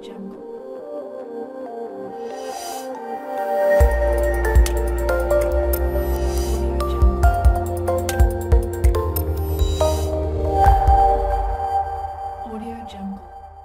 Jungle. Audio Jungle.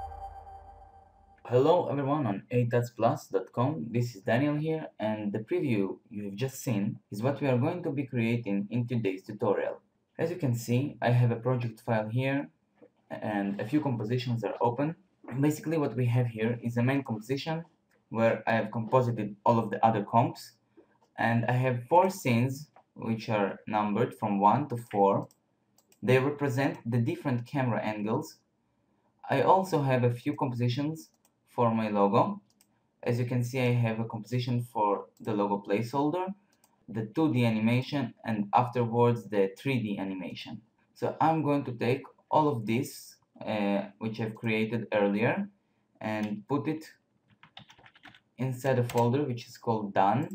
Hello everyone on adotsplus.com. This is Daniel here, and the preview you've just seen is what we are going to be creating in today's tutorial. As you can see, I have a project file here and a few compositions are open. Basically what we have here is a main composition where I have composited all of the other comps, and I have 4 scenes which are numbered from 1 to 4. They represent the different camera angles. I also have a few compositions for my logo. As you can see, I have a composition for the logo placeholder, the 2D animation, and afterwards the 3D animation. So I'm going to take all of this, which I've created earlier, and put it inside a folder which is called Done,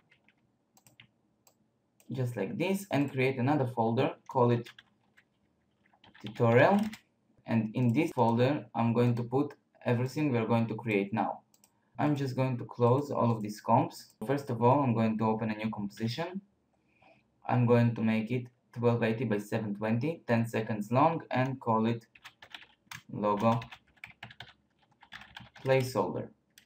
just like this, and create another folder, call it Tutorial, and in this folder I'm going to put everything we're going to create now. I'm just going to close all of these comps. First of all, I'm going to open a new composition. I'm going to make it 1280 by 720, 10 seconds long, and call it logo placeholder.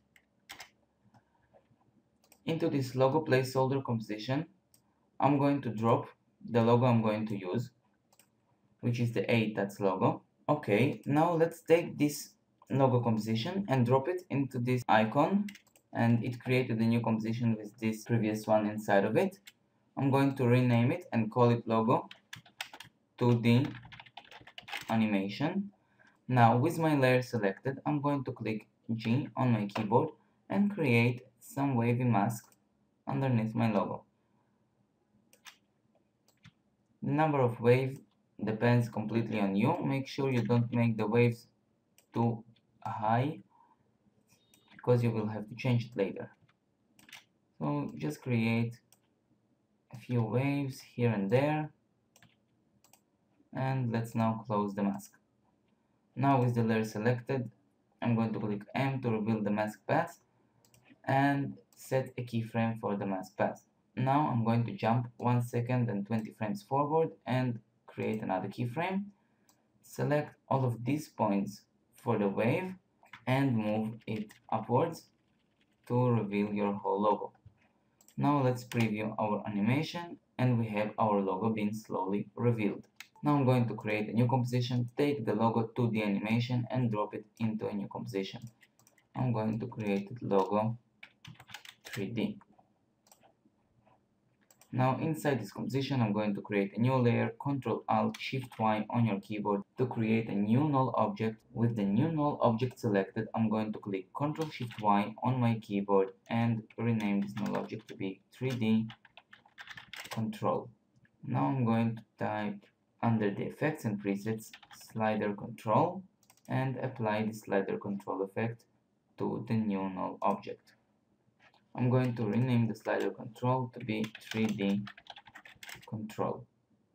Into this logo placeholder composition, I'm going to drop the logo I'm going to use, which is the ADOTS logo. Okay, now let's take this logo composition and drop it into this icon, and it created a new composition with this previous one inside of it. I'm going to rename it and call it logo 2D animation. Now with my layer selected, I'm going to click G on my keyboard and create some wavy mask underneath my logo. The number of waves depends completely on you. Make sure you don't make the waves too high, because you will have to change it later. So just create a few waves here and there, and let's now close the mask. Now with the layer selected, I'm going to click M to reveal the mask path and set a keyframe for the mask path. Now I'm going to jump 1 second and 20 frames forward and create another keyframe. Select all of these points for the wave and move it upwards to reveal your whole logo. Now let's preview our animation, and we have our logo being slowly revealed. Now I'm going to create a new composition, take the logo 2D animation and drop it into a new composition. I'm going to create logo 3D. Now inside this composition, I'm going to create a new layer, Ctrl-Alt-Shift-Y on your keyboard to create a new null object. With the new null object selected, I'm going to click Ctrl-Shift-Y on my keyboard and rename this null object to be 3D control. Now I'm going to type under the effects and presets slider control and apply the slider control effect to the new null object. I'm going to rename the slider control to be 3D control.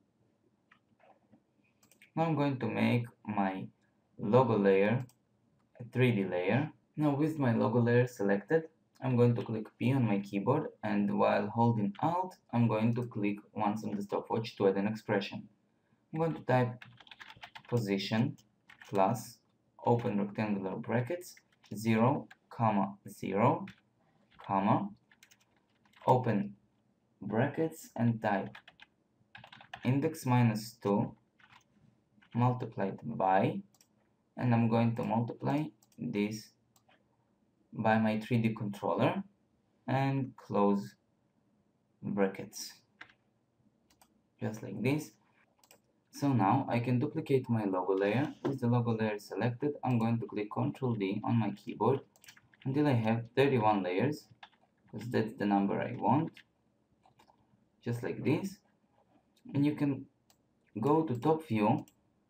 Now I'm going to make my logo layer a 3D layer. Now with my logo layer selected, I'm going to click P on my keyboard, and while holding Alt, I'm going to click once on the stopwatch to add an expression. I'm going to type position plus open rectangular brackets 0, 0, open brackets, and type index minus 2 multiplied by, and I'm going to multiply this by my 3D controller and close brackets, just like this. So now I can duplicate my logo layer. With the logo layer selected, I'm going to click Ctrl D on my keyboard until I have 31 layers, because that's the number I want, just like this. And you can go to top view,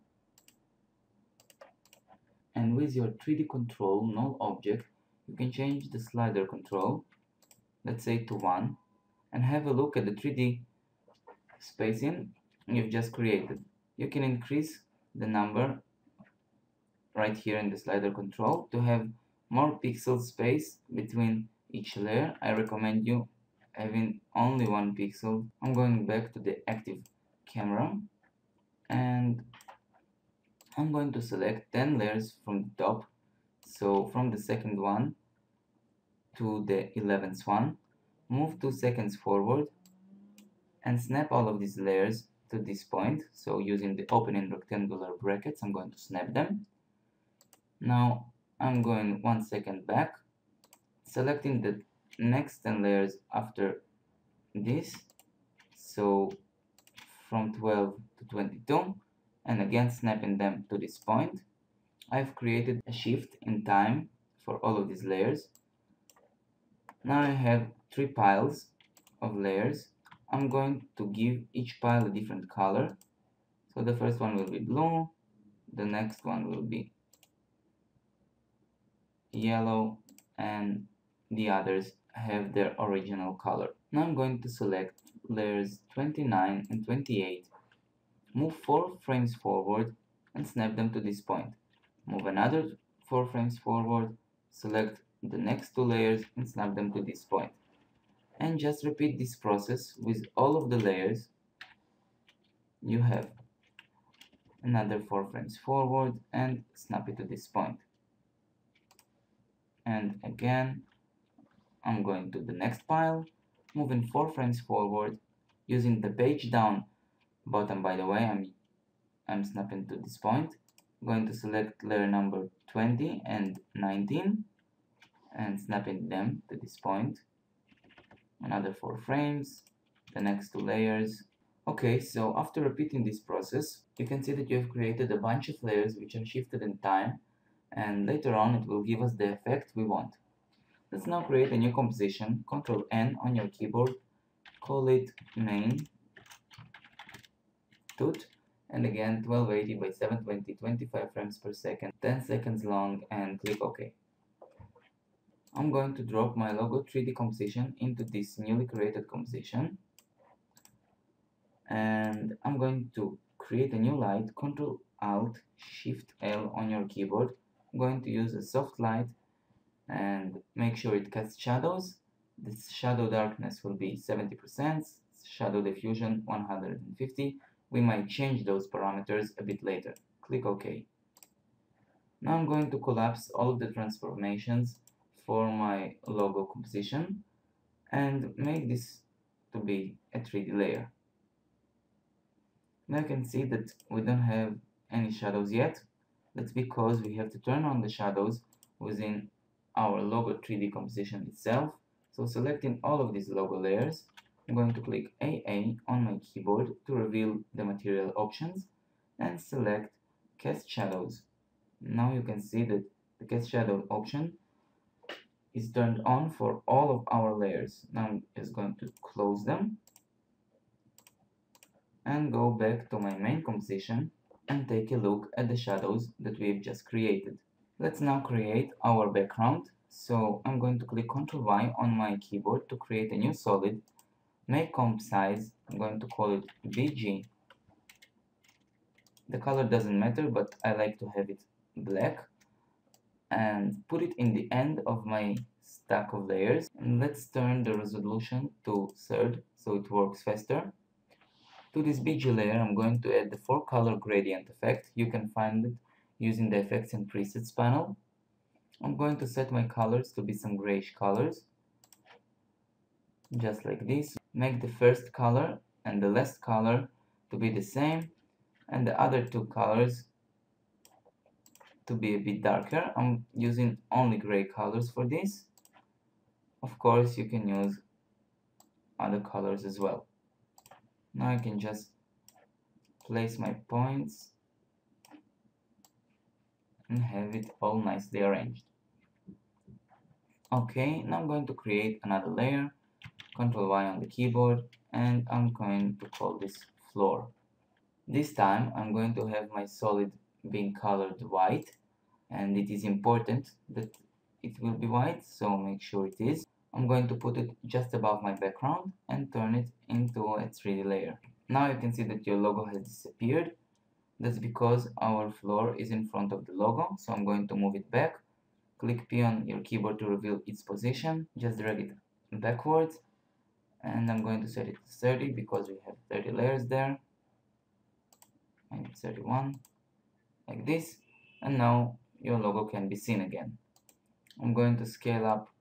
and with your 3D control null object, you can change the slider control, let's say to 1, and have a look at the 3D spacing you've just created. You can increase the number right here in the slider control to have more pixel space between each layer. I recommend you having only one pixel. I'm going back to the active camera and I'm going to select 10 layers from the top. So from the second one to the 11th one, move 2 seconds forward and snap all of these layers to this point. So using the opening rectangular brackets, I'm going to snap them. Now I'm going 1 second back, selecting the next 10 layers after this, so from 12 to 22, and again snapping them to this point. I've created a shift in time for all of these layers. Now I have 3 piles of layers. I'm going to give each pile a different color. So the first one will be blue, the next one will be yellow, and the others have their original color. Now I'm going to select layers 29 and 28, move 4 frames forward and snap them to this point. Move another 4 frames forward, select the next 2 layers and snap them to this point. And just repeat this process with all of the layers. You have another 4 frames forward and snap it to this point. And again, I'm going to the next pile, moving 4 frames forward, using the page down button, by the way, I'm snapping to this point. I'm going to select layer number 20 and 19 and snapping them to this point. Another 4 frames, the next 2 layers. Okay, so after repeating this process, you can see that you have created a bunch of layers which are shifted in time, and later on it will give us the effect we want. Let's now create a new composition. Ctrl N on your keyboard, call it main tut, and again 1280 by 720, 25 frames per second, 10 seconds long, and click OK. I'm going to drop my logo 3D composition into this newly created composition, and I'm going to create a new light. Ctrl Alt Shift L on your keyboard. I'm going to use a soft light and make sure it casts shadows. This shadow darkness will be 70%, shadow diffusion 150. We might change those parameters a bit later. Click OK. Now I'm going to collapse all of the transformations for my logo composition and make this to be a 3D layer. Now you can see that we don't have any shadows yet. That's because we have to turn on the shadows within our logo 3D composition itself. So selecting all of these logo layers, I'm going to click AA on my keyboard to reveal the material options and select Cast Shadows. Now you can see that the Cast Shadow option is turned on for all of our layers. Now I'm just going to close them and go back to my main composition and take a look at the shadows that we've just created. Let's now create our background. So I'm going to click Ctrl Y on my keyboard to create a new solid. Make comp size, I'm going to call it BG. The color doesn't matter, but I like to have it black. And put it in the end of my stack of layers. And let's turn the resolution to third so it works faster. To this BG layer, I'm going to add the 4-color gradient effect. You can find it using the Effects and Presets panel. I'm going to set my colors to be some grayish colors, just like this. Make the first color and the last color to be the same, and the other 2 colors to be a bit darker. I'm using only gray colors for this. Of course, you can use other colors as well. Now I can just place my points and have it all nicely arranged. Okay, now I'm going to create another layer. Ctrl Y on the keyboard, and I'm going to call this floor. This time I'm going to have my solid being colored white, and it is important that it will be white, so make sure it is. I'm going to put it just above my background and turn it into a 3D layer. Now you can see that your logo has disappeared. That's because our floor is in front of the logo, so I'm going to move it back click P on your keyboard to reveal its position. Just drag it backwards, and I'm going to set it to 30 because we have 30 layers there, maybe 31, like this, and now your logo can be seen again. I'm going to scale up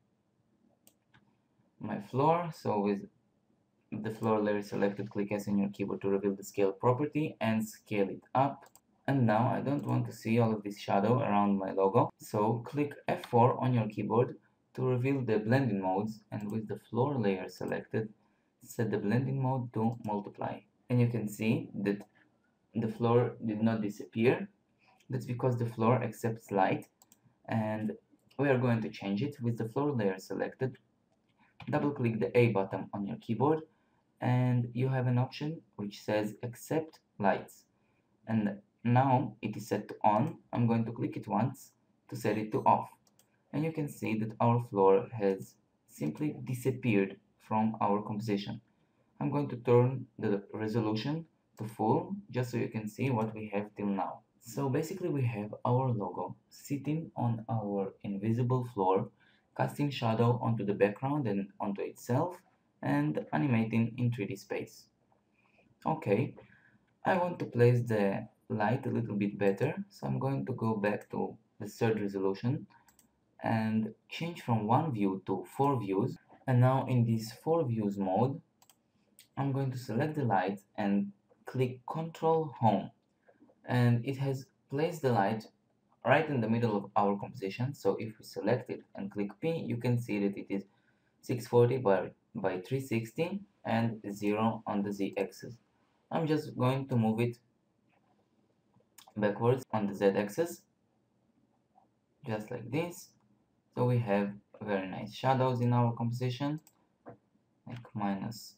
my floor, so with the floor layer selected, click S on your keyboard to reveal the scale property and scale it up. And now I don't want to see all of this shadow around my logo, so click F4 on your keyboard to reveal the blending modes, and with the floor layer selected, set the blending mode to multiply. And you can see that the floor did not disappear. That's because the floor accepts light, and we are going to change it. With the floor layer selected, double click the A button on your keyboard, and you have an option which says accept lights, and now it is set to on. I'm going to click it once to set it to off, and you can see that our floor has simply disappeared from our composition. I'm going to turn the resolution to full just so you can see what we have till now. So basically we have our logo sitting on our invisible floor, casting shadow onto the background and onto itself, and animating in 3D space. Okay, I want to place the light a little bit better, so I'm going to go back to the third resolution and change from one view to 4 views. And now in this 4 views mode, I'm going to select the light and click Ctrl Home, and it has placed the light right in the middle of our composition. So if we select it and click P, you can see that it is 640 by 360 and 0 on the Z-axis. I'm just going to move it backwards on the Z-axis, just like this. So we have very nice shadows in our composition, like minus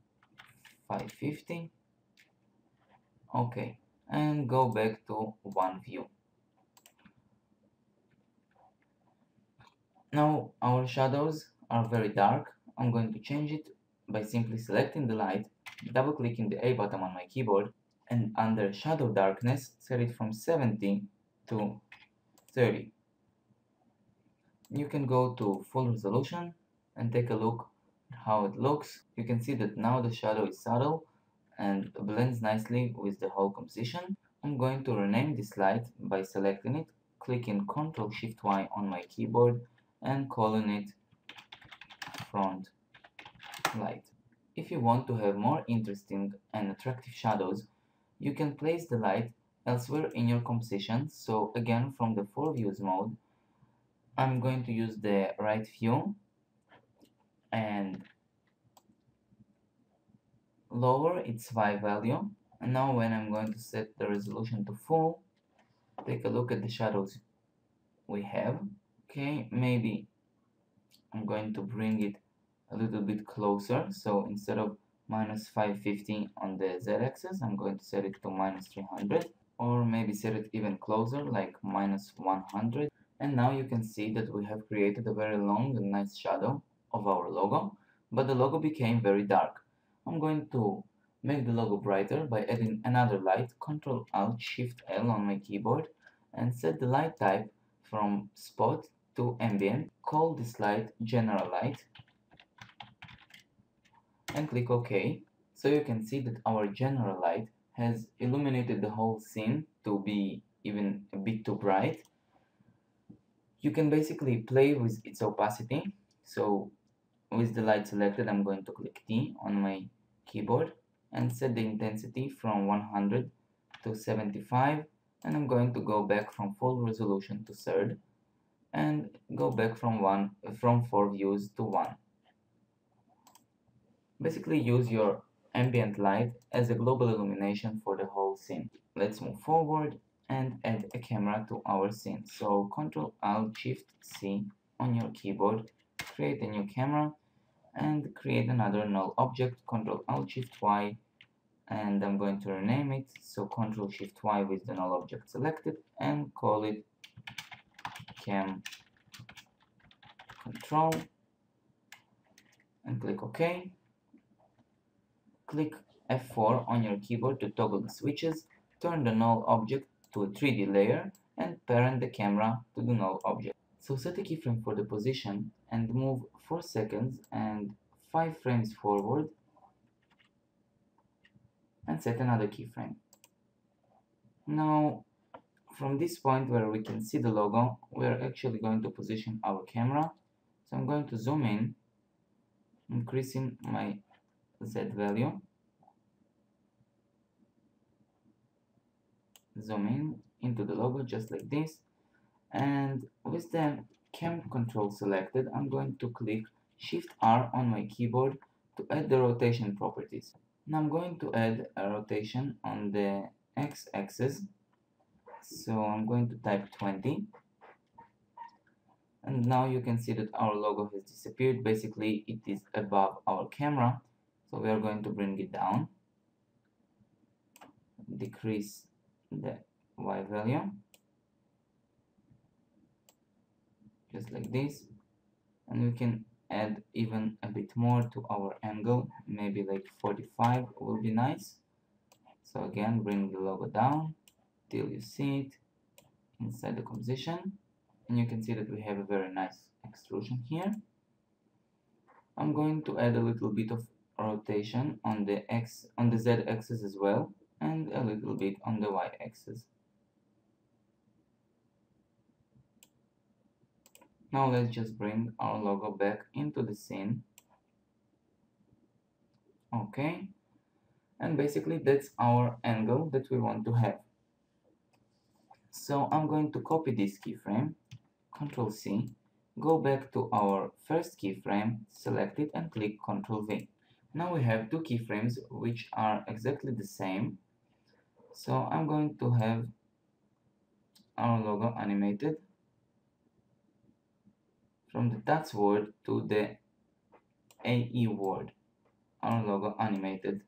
550. Okay, and go back to one view. Now our shadows are very dark. I'm going to change it by simply selecting the light, double clicking the A button on my keyboard, and under shadow darkness set it from 70 to 30. You can go to full resolution and take a look at how it looks. You can see that now the shadow is subtle and blends nicely with the whole composition. I'm going to rename this light by selecting it, clicking Ctrl Shift Y on my keyboard and calling it front light. If you want to have more interesting and attractive shadows, you can place the light elsewhere in your composition. So again, from the 4 views mode, I'm going to use the right view and lower its Y value. And now when I'm going to set the resolution to full, take a look at the shadows we have. Okay, maybe I'm going to bring it a little bit closer. So instead of minus 550 on the Z-axis, I'm going to set it to minus 300, or maybe set it even closer, like minus 100. And now you can see that we have created a very long and nice shadow of our logo, but the logo became very dark. I'm going to make the logo brighter by adding another light, Ctrl Alt Shift L on my keyboard, and set the light type from spot to ambient. Call this light general light and click OK. So you can see that our general light has illuminated the whole scene to be even a bit too bright. You can basically play with its opacity. So with the light selected, I'm going to click T on my keyboard and set the intensity from 100 to 75, and I'm going to go back from full resolution to third and go back from 4 views to 1. Basically use your ambient light as a global illumination for the whole scene. Let's move forward and add a camera to our scene. So Ctrl Alt Shift C on your keyboard, create a new camera and create another null object, Ctrl Alt Shift Y, and I'm going to rename it. So Ctrl Shift Y with the null object selected and call it cam control and click OK. Click F4 on your keyboard to toggle the switches, turn the null object to a 3D layer, and parent the camera to the null object. So set a keyframe for the position and move 4 seconds and 5 frames forward, and set another keyframe. Now from this point where we can see the logo, we are actually going to position our camera. So I'm going to zoom in, increasing my Z value, zoom in into the logo just like this, and with the cam control selected, I'm going to click Shift R on my keyboard to add the rotation properties. Now I'm going to add a rotation on the x-axis, so I'm going to type 20, and now you can see that our logo has disappeared. Basically it is above our camera, so we are going to bring it down, decrease the Y value just like this, and we can add even a bit more to our angle, maybe like 45 will be nice. So again, bring the logo down till you see it inside the composition, and you can see that we have a very nice extrusion here. I'm going to add a little bit of rotation on the Z axis as well, and a little bit on the Y axis. Now let's just bring our logo back into the scene. Okay, and basically that's our angle that we want to have. So I'm going to copy this keyframe, Ctrl C, go back to our first keyframe, select it and click Ctrl V. Now we have two keyframes which are exactly the same. So I'm going to have our logo animated from the Tats word to the AE word. Our logo animated,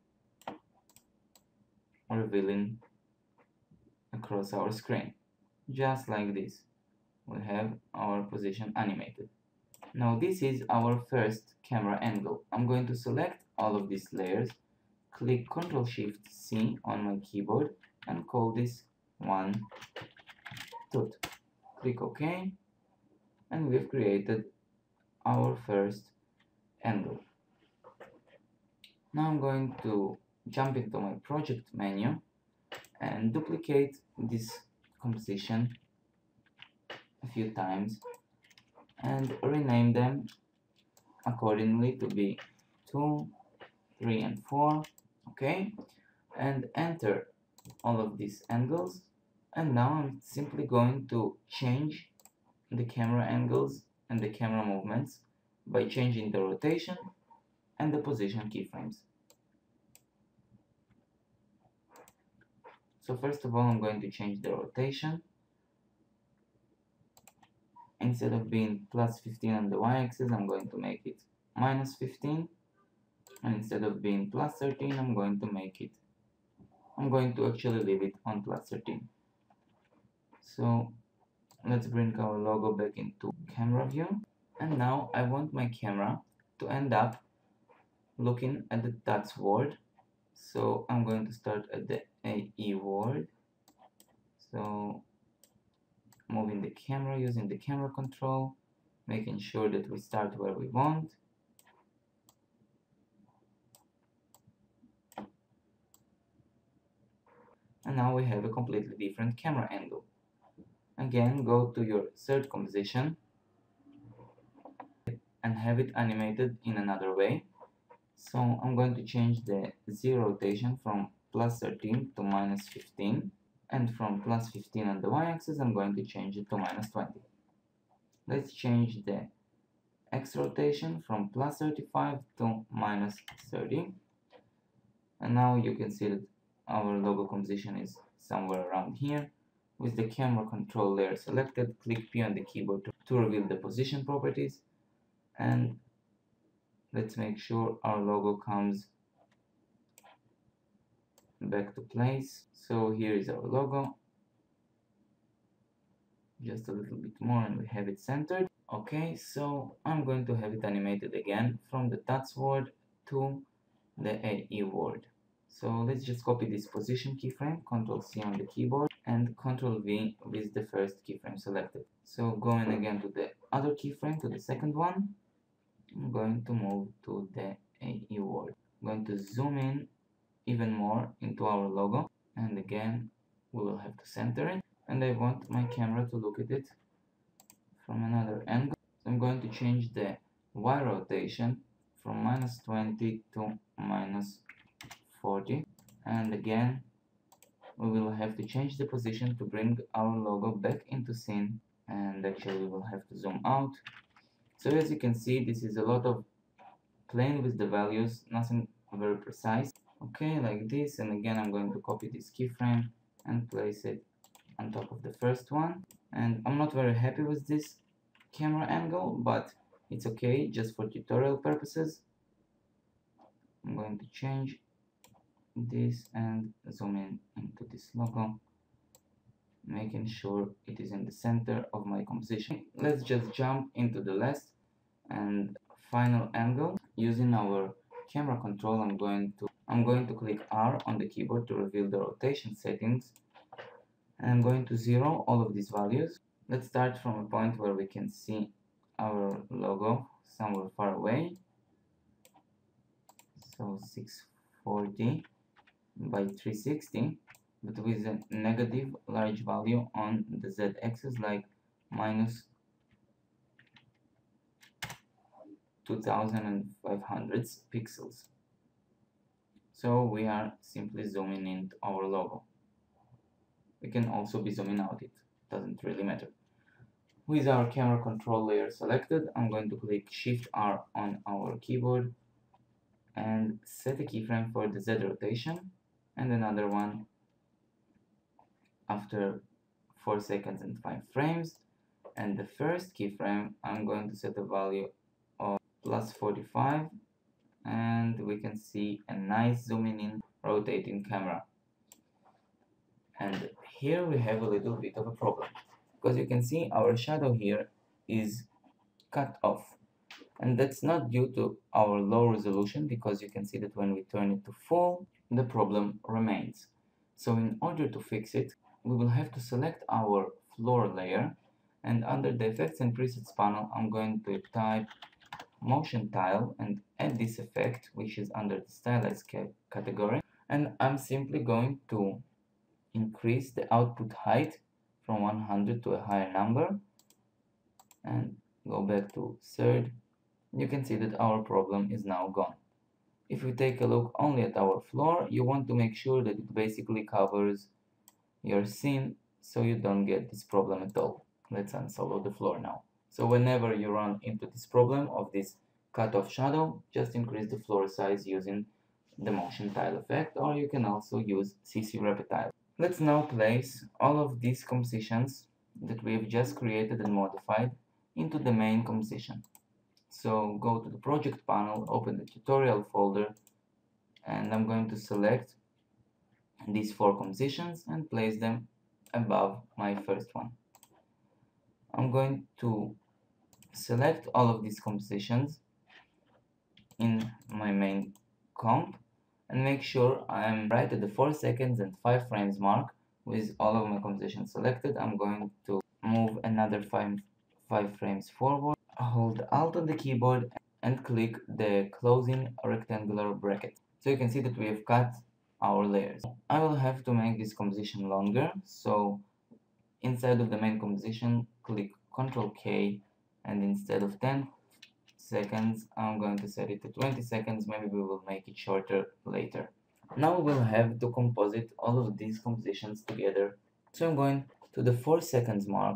revealing across our screen. Just like this, we have our position animated. Now this is our first camera angle. I'm going to select all of these layers, click Ctrl Shift C on my keyboard and call this one tooth. Click OK, and we've created our first angle. Now I'm going to jump into my project menu and duplicate this composition a few times and rename them accordingly to be 2, 3 and 4. Okay, and enter all of these angles, and now I'm simply going to change the camera angles and the camera movements by changing the rotation and the position keyframes. So first of all, I'm going to change the rotation. Instead of being plus 15 on the y-axis, I'm going to make it minus 15, and instead of being plus 13, I'm going to actually leave it on plus 13. So let's bring our logo back into camera view, and now I want my camera to end up looking at the Tats word. So I'm going to start at the AE word, so moving the camera using the camera control, making sure that we start where we want. And now we have a completely different camera angle. Again, go to your third composition and have it animated in another way. So I'm going to change the Z rotation from plus 13 to minus 15, and from plus 15 on the y-axis I'm going to change it to minus 20. Let's change the X rotation from plus 35 to minus 30, and now you can see that our logo composition is somewhere around here. With the camera control layer selected, click P on the keyboard to reveal the position properties, and let's make sure our logo comes back to place. So here is our logo, just a little bit more and we have it centered. Okay, so I'm going to have it animated again from the Tats word to the AE word. So let's just copy this position keyframe, Ctrl C on the keyboard, and Ctrl V with the first keyframe selected. So going again to the other keyframe, to the second one, I'm going to move to the AE word. I'm going to zoom in even more into our logo, and again we will have to center it, and I want my camera to look at it from another angle. So I'm going to change the Y rotation from -20 to -40, and again we will have to change the position to bring our logo back into scene, and actually we will have to zoom out. So as you can see, this is a lot of playing with the values, nothing very precise. Okay, like this, and again I'm going to copy this keyframe and place it on top of the first one. And I'm not very happy with this camera angle, but it's okay, just for tutorial purposes. I'm going to change this and zoom in into this logo, making sure it is in the center of my composition. Let's just jump into the last and final angle. Using our camera control, I'm going to click R on the keyboard to reveal the rotation settings, and I'm going to zero all of these values. Let's start from a point where we can see our logo somewhere far away. So 640 by 360, but with a negative large value on the z-axis, like minus 2500 pixels. So we are simply zooming in our logo. We can also be zooming out, it doesn't really matter. With our camera control layer selected, I'm going to click Shift R on our keyboard and set a keyframe for the Z rotation, and another one after 4 seconds and 5 frames. And the first keyframe, I'm going to set a value of +45, and we can see a nice zooming in rotating camera. And here we have a little bit of a problem, because you can see our shadow here is cut off, and that's not due to our low resolution, because you can see that when we turn it to full, the problem remains. So in order to fix it, we will have to select our floor layer, and under the effects and presets panel, I'm going to type motion tile and add this effect, which is under the stylized category, and I'm simply going to increase the output height from 100 to a higher number, and go back to third. You can see that our problem is now gone. If we take a look only at our floor, you want to make sure that it basically covers your scene, so you don't get this problem at all. Let's unsolo the floor now. So whenever you run into this problem of this cut-off shadow, just increase the floor size using the motion tile effect, or you can also use CC Reptile. Let's now place all of these compositions that we have just created and modified into the main composition. So go to the project panel, open the tutorial folder, and I'm going to select these 4 compositions and place them above my first one. I'm going to select all of these compositions in my main comp and make sure I'm right at the 4 seconds and 5 frames mark with all of my compositions selected. I'm going to move another 5 frames forward, hold Alt on the keyboard and click the closing rectangular bracket. So you can see that we have cut our layers. I will have to make this composition longer, so inside of the main composition, click Ctrl K, and instead of 10 seconds, I'm going to set it to 20 seconds. Maybe we will make it shorter later. Now we'll have to composite all of these compositions together. So I'm going to the 4 seconds mark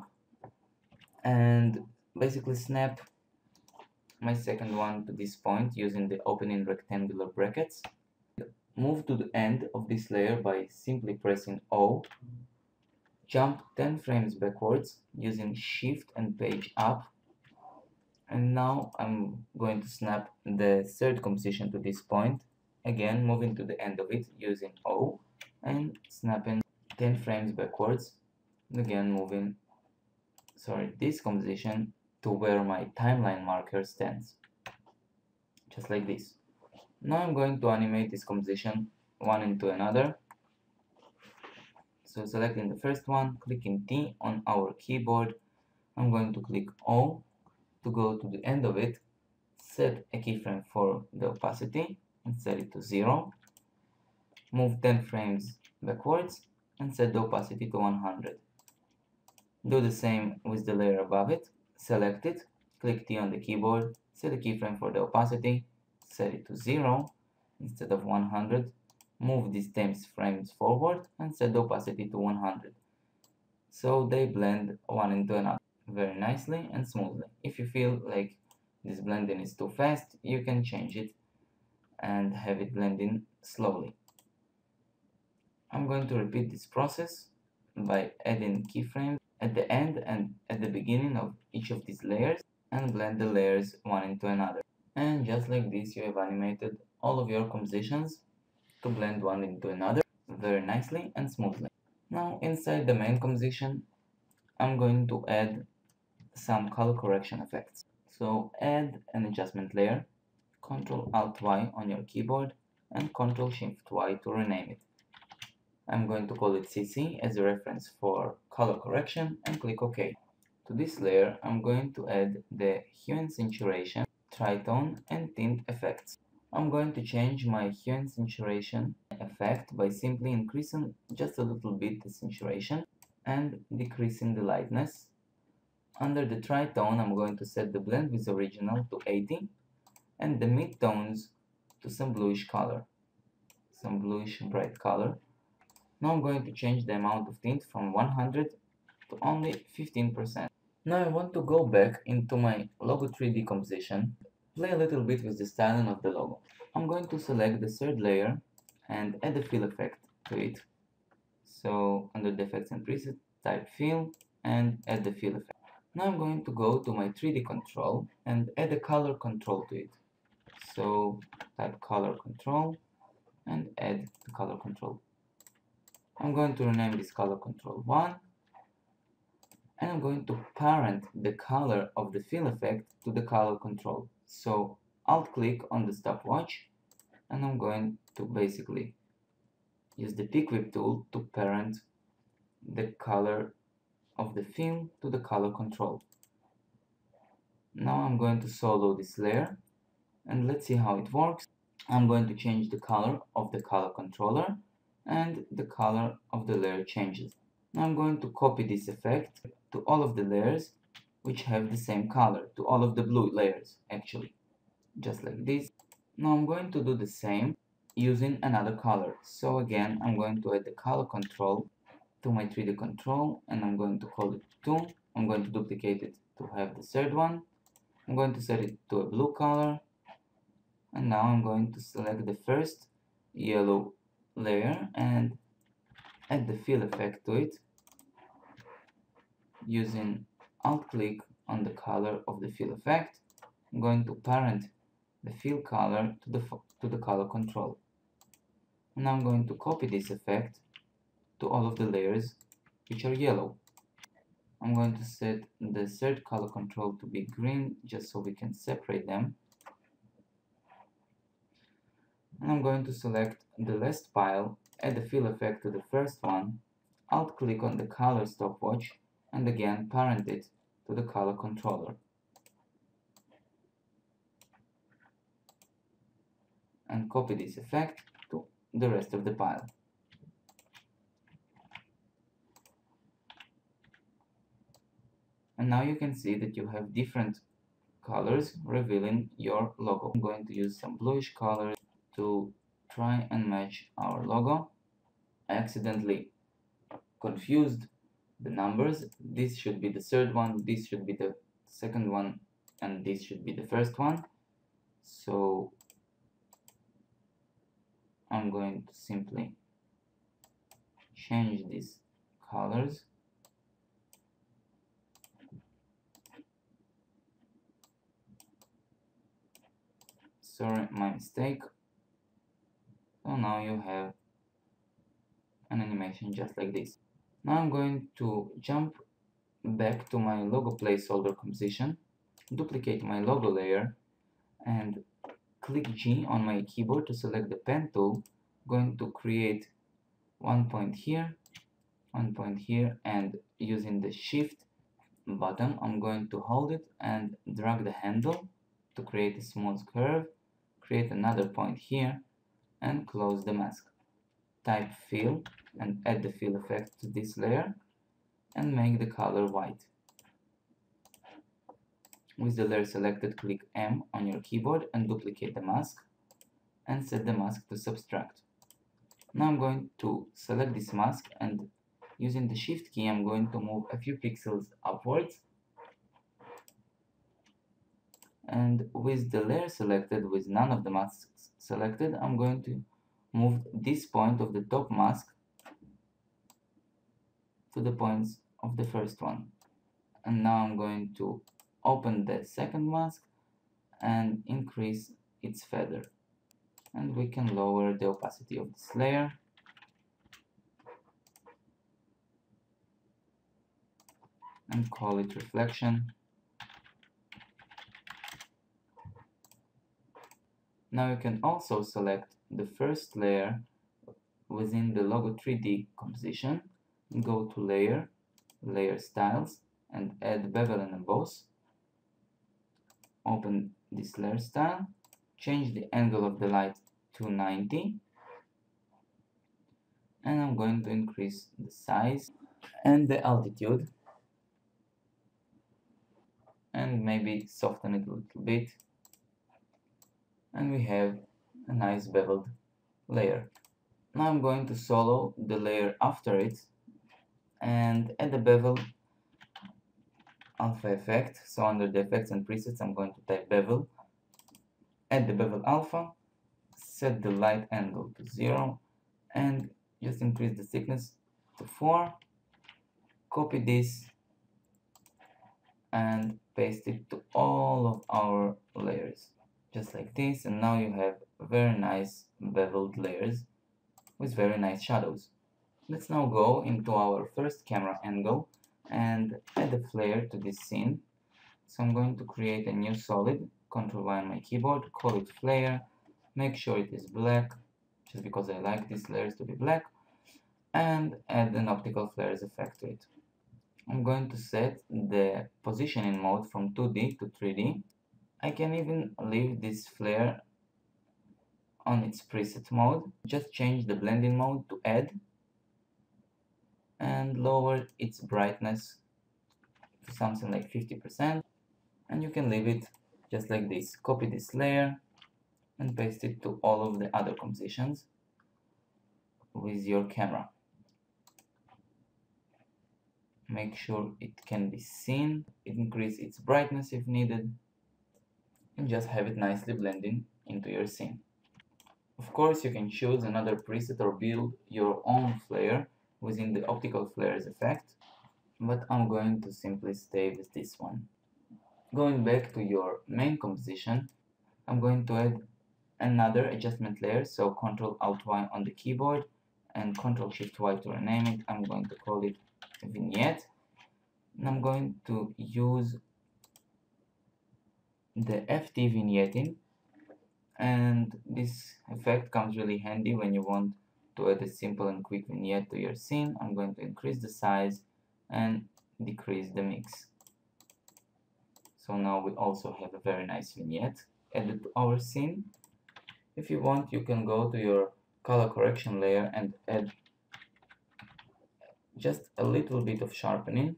and basically snap my second one to this point using the opening rectangular brackets. Move to the end of this layer by simply pressing O. Jump 10 frames backwards using Shift and page up. And now I'm going to snap the third composition to this point. Again, moving to the end of it using O and snapping 10 frames backwards. Again, moving this composition to where my timeline marker stands. Just like this. Now I'm going to animate this composition one into another. So selecting the first one, clicking T on our keyboard, I'm going to click O to go to the end of it, set a keyframe for the opacity and set it to 0, move 10 frames backwards and set the opacity to 100. Do the same with the layer above it, select it, click T on the keyboard, set a keyframe for the opacity, set it to 0 instead of 100, move these 10 frames forward and set the opacity to 100. So they blend one into another very nicely and smoothly. If you feel like this blending is too fast, you can change it and have it blend in slowly. I'm going to repeat this process by adding keyframes at the end and at the beginning of each of these layers and blend the layers one into another. And just like this, you have animated all of your compositions to blend one into another very nicely and smoothly. Now inside the main composition, I'm going to add some color correction effects. So add an adjustment layer, Ctrl Alt Y on your keyboard and Ctrl Shift Y to rename it. I'm going to call it CC as a reference for color correction and click OK. To this layer, I'm going to add the hue and saturation, tritone and tint effects. I'm going to change my hue and saturation effect by simply increasing just a little bit the saturation and decreasing the lightness. Under the tritone, I'm going to set the blend with original to 80 and the midtones to some bluish color, some bluish bright color. Now I'm going to change the amount of tint from 100 to only 15%. Now I want to go back into my logo 3D composition, play a little bit with the styling of the logo. I'm going to select the third layer and add a fill effect to it. So under the effects and presets, type fill and add the fill effect. Now I'm going to go to my 3D control and add a color control to it. So type color control and add the color control. I'm going to rename this color control 1 and I'm going to parent the color of the fill effect to the color control. So alt click on the stopwatch and I'm going to basically use the pick whip tool to parent the color of the fill to the color control. Now I'm going to solo this layer and let's see how it works. I'm going to change the color of the color controller and the color of the layer changes. Now I'm going to copy this effect to all of the layers which have the same color, to all of the blue layers actually, just like this. Now I'm going to do the same using another color. So again, I'm going to add the color control to my 3D control and I'm going to call it 2. I'm going to duplicate it to have the third one. I'm going to set it to a blue color and now I'm going to select the first yellow layer and add the fill effect to it using alt click on the color of the fill effect. I'm going to parent the fill color to the color control. And I'm going to copy this effect to all of the layers which are yellow. I'm going to set the third color control to be green just so we can separate them. And I'm going to select the last pile, add the fill effect to the first one, alt click on the color stopwatch and again parent it to the color controller. And copy this effect to the rest of the pile. And now you can see that you have different colors revealing your logo. I'm going to use some bluish colors to try and match our logo. I accidentally confused the numbers. This should be the third one, this should be the second one, and this should be the first one. So I'm going to simply change these colors. Sorry, my mistake. So now you have an animation just like this. Now I'm going to jump back to my logo placeholder composition, duplicate my logo layer, and click G on my keyboard to select the pen tool Going to create one point here, and using the shift button I'm going to hold it and drag the handle to create a smooth curve, create another point here, and close the mask. Type fill and add the fill effect to this layer and make the color white. With the layer selected, click M on your keyboard and duplicate the mask and set the mask to subtract. Now I'm going to select this mask and using the shift key I'm going to move a few pixels upwards, and with the layer selected with none of the masks selected I'm going to move this point of the top mask to the points of the first one. And now I'm going to open the second mask and increase its feather, and we can lower the opacity of this layer and call it reflection. Now you can also select the first layer within the logo 3D composition, go to layer, layer styles, and add bevel and emboss. Open this layer style, change the angle of the light to 90, and I'm going to increase the size and the altitude and maybe soften it a little bit, and we have a nice beveled layer. Now I'm going to solo the layer after it and add the bevel alpha effect. So under the effects and presets I'm going to type bevel, add the bevel alpha, set the light angle to 0 and just increase the thickness to 4, copy this and paste it to all of our layers just like this, and now you have very nice beveled layers with very nice shadows. Let's now go into our first camera angle and add a flare to this scene. So I'm going to create a new solid, Ctrl Y on my keyboard, call it flare, make sure it is black, just because I like these layers to be black, and add an optical flares effect to it. I'm going to set the positioning mode from 2D to 3D. I can even leave this flare on its preset mode, just change the blending mode to add and lower its brightness to something like 50%, and you can leave it just like this. Copy this layer and paste it to all of the other compositions with your camera. Make sure it can be seen, increase its brightness if needed, and just have it nicely blending into your scene. Of course, you can choose another preset or build your own flare within the optical flares effect, but I'm going to simply stay with this one. Going back to your main composition, I'm going to add another adjustment layer, so Ctrl Alt Y on the keyboard and Ctrl Shift Y to rename it. I'm going to call it vignette, and I'm going to use the FT vignetting, and this effect comes really handy when you want to add a simple and quick vignette to your scene. I'm going to increase the size and decrease the mix. So now we also have a very nice vignette added to our scene. If you want, you can go to your color correction layer and add just a little bit of sharpening.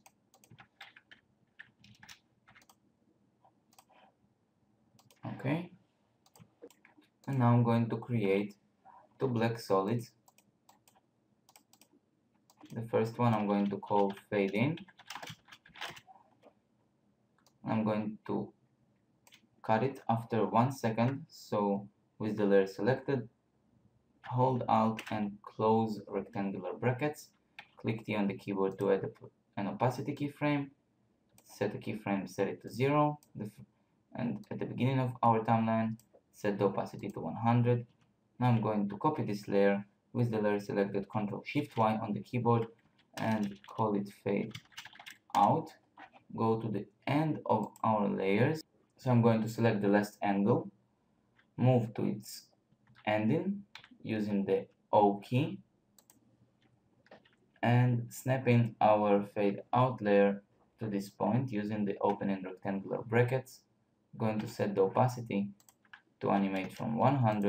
Okay. And now I'm going to create two black solids. The first one I'm going to call fade in. I'm going to cut it after 1 second, so with the layer selected, hold Alt and close rectangular brackets, click T on the keyboard to add an opacity keyframe, set the keyframe, set it to 0, and at the beginning of our timeline, set the opacity to 100. Now I'm going to copy this layer with the layer selected, Ctrl Shift Y on the keyboard and call it fade out. Go to the end of our layers, so I'm going to select the last angle, move to its ending, using the O key and snapping our fade out layer to this point using the opening rectangular brackets. Going to set the opacity to animate from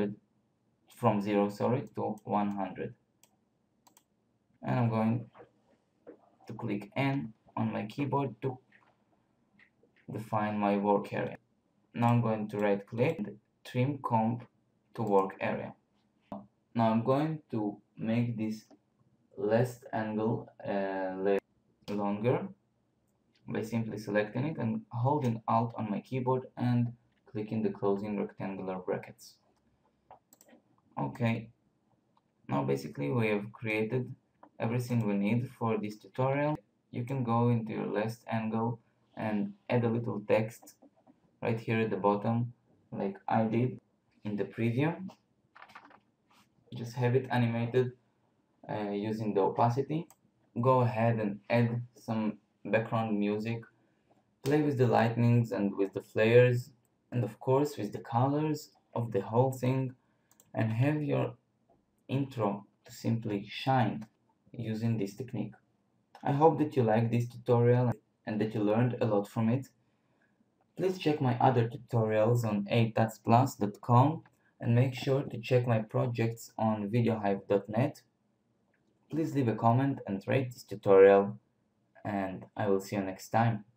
0 to 100, and I'm going to click N on my keyboard to define my work area. Now I'm going to right click and trim comp to work area. Now I'm going to make this left angle layer longer by simply selecting it and holding Alt on my keyboard and clicking the closing rectangular brackets. Okay, now basically we have created everything we need for this tutorial. You can go into your left angle and add a little text right here at the bottom, like I did in the preview. Just have it animated using the opacity. Go ahead and add some background music, play with the lightnings and with the flares, and of course with the colors of the whole thing, and have your intro to simply shine using this technique. I hope that you liked this tutorial and that you learned a lot from it. Please check my other tutorials on 8tutsplus.com and make sure to check my projects on videohype.net. Please leave a comment and rate this tutorial, and I will see you next time.